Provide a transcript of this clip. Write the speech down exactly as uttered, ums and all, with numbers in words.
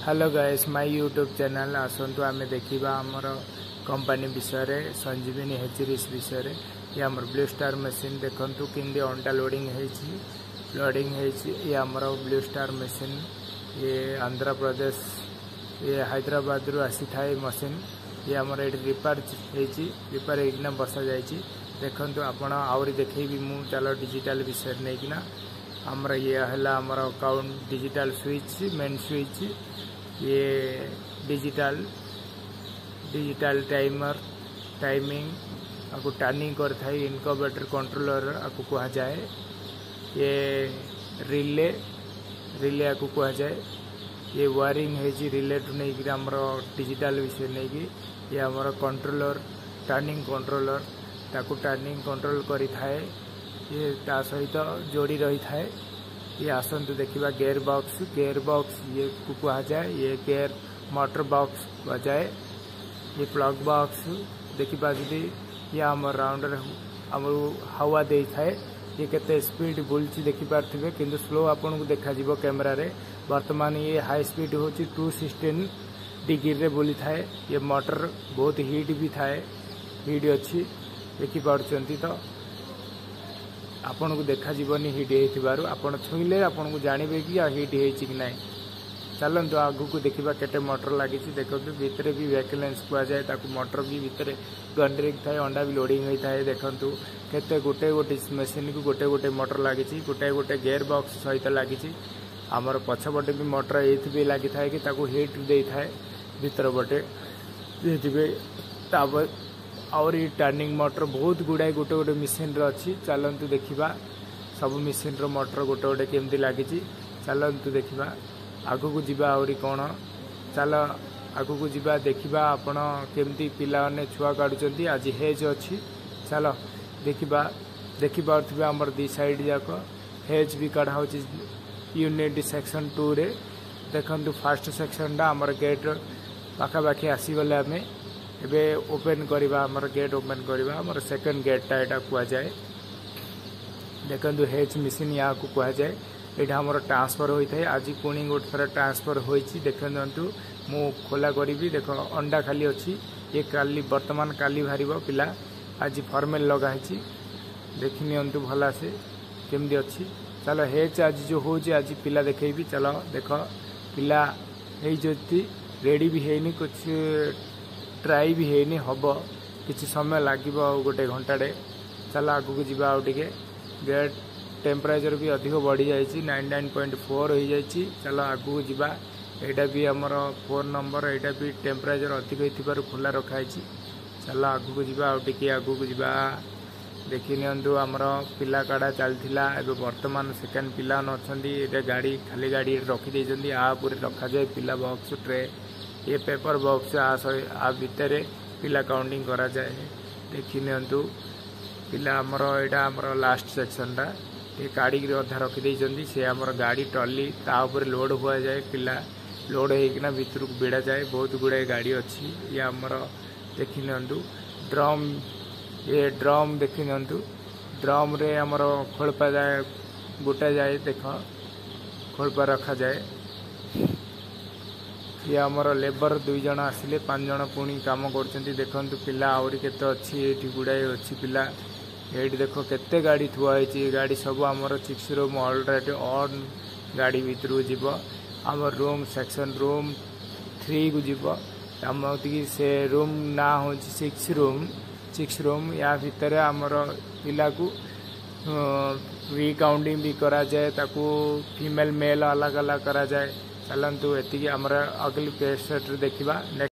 Hello guys my YouTube channel आसतु आम देखा आमर कंपनी विषय संजीवनी हेचरीज विषय ये आम ब्लू स्टार मशीन देखु कि अंडा लोडिंग लोडिंग ये आमर ब्लू स्टार मशीन ये आंध्र प्रदेश ये हैदराबाद रु आसी थाए मशीन ये आमर ये रिपेयर रिपेयर होना बसा जाइए देखु आपण आहरी देखी मु चलो डिजिटल विषय नहीं आमर ये है आमर count digital switch main switch ये डिजिटल डिजिटल टाइमर टाइमिंग आपको टर्निंग कर था इनकबेटर कंट्रोलर आपको कहा जाए ये रिले रिले आपको कहा जाए ये वायरिंग है रिले टू नहीं आमर डिजिटल विषय नहीं ये आमर कंट्रोलर टर्निंग कंट्रोलर ताकू टर्निंग कंट्रोल करी थाए ये ता सहित जोड़ी रही थाए ये आसतु देखा गेयर बॉक्स गेयर बॉक्स ये को कहा जाए ये गेयर मोटर बॉक्स बजाए ये प्लग बॉक्स देखा जी ये आम राउंडर आम हवा दे थाए ये केते स्पीड बुलची देखी पारे किंतु स्लो आपन को देखा जीवो कैमरा रे वर्तमान ये हाई स्पीड होची टू सिक्सटीन डिग्री रे बुली थाए ये मोटर बहुत हीट भी थाए हीट अच्छी देखी पार्टी तो आपन को देखा जीवनी हिट हो आपन छुईले आपन को जानवे कि हिट हो कि ना चलते आगू को देखा केटे मोटर लगी देखो भितर भी वैकेलेंस कहुए मोटर भी भितर गंड्रिंग थाए अंडा भी लोडिंग होता है देखु केते गोटे गोटे मशीन को गोटे गोटे मोटर लगी गोटे गोटे गेयर बॉक्स सहित लगी आमर पछपटे भी मोटर ये लगी था कि हिट दे थाए भीतर पटे ये और ये टर्निंग मोटर बहुत गुड़ाए गोटे गोटे मशीन अच्छी चलतु देखा सब मशीन रो मोटर गोटे गोटे केमती लगी चलतु देखा आगू को जीवा आहरी कौन चल आगू को जीवा देखा आपण केमती पिला ने छुआ काढ़ुंट आज हेज अच्छी चल देखा देखिपे आमर दी साइड जाक हेज भी काढ़ा यूनिट सेक्शन टू रे देखु फास्ट सेक्शन टा आमर गेट पाखापाखि आसीगले आम एबे ओपन करवा आमर गेट ओपन करवा आमर सेकंड गेट टा एटा कुआ जाए देखंतु हेच मशीन या को कुआ जाए एटा हमर ट्रांसफर होई थाए आज पुणी गोट थरा ट्रांसफर होईची देखंतु मु खोला करी देखो अंडा खाली अच्छी ये काली वर्तमान काली भारीबो पिला आज फॉर्मेल लगा है देखि नियंतु भला से केमदी अच्छी चलो हेच आज जो हो आज पिला देखेबी चलो देखो पिला हे जोती रेडी भी हेनी कुछ ट्राई भी है हम किसी समय लगे गोटे घंटाटे चल आगू को जीवा टे गेट टेम्परेचर भी अधिक बढ़ी जाइए नाइन नाइन पॉइंट फोर हो जाइए चल आगू को जीवा यहाँ भी आमर फोन नंबर यहाँ भी टेम्परेचर अधिक हो खोला रखाई चल आगू को जीवा टे आगू को जीवा देखी नियंतु आमर पिला काढ़ा चलता एवं वर्तमान सेकेंड पिला अच्छा गाड़ी खाली गाड़ी रखी आप रखा जाए पिला बॉक्स ट्रे ये पेपर बॉक्स आ आ भितर पिला काउंटिंग करा जाए देखी नियंतु पिला आमर यहाँ आमर लास्ट सेक्शन टा ये गाड़ी अधा रखी से आमर गाड़ी ट्रॉली तापर लोड हुआ जाए पिला लोड होना भितर को भिड़ा जाए बहुत गुड़ाए गाड़ी अच्छी ये आमर देखी नियंतु ड्रम ये ड्रम देखी नियंतु ड्रम रे आमर खोलपा जाए गोटा जाए देख खोलपा रखा जाए ये आमर लेबर दुई जन आसिले पांच जन पुणी काम कर देखु पिला आहरी केते अच्छी ये गुड़ाए अच्छी पिला ये देख केते गाड़ी थुआई गाड़ी सब आमर सिक्स रूम ऑलरेडी ऑन गाड़ी भीतर को जीव आम रूम सेक्शन रूम थ्री को जीव आमती से रूम ना हो सिक्स रूम सिक्स रूम या भितर आमर पिला को रिकाउंटिंग भी करा जाए ताकू फीमेल मेल अलग अलग करा जाए चलतु एति आमर अगली पेज सेट देखा।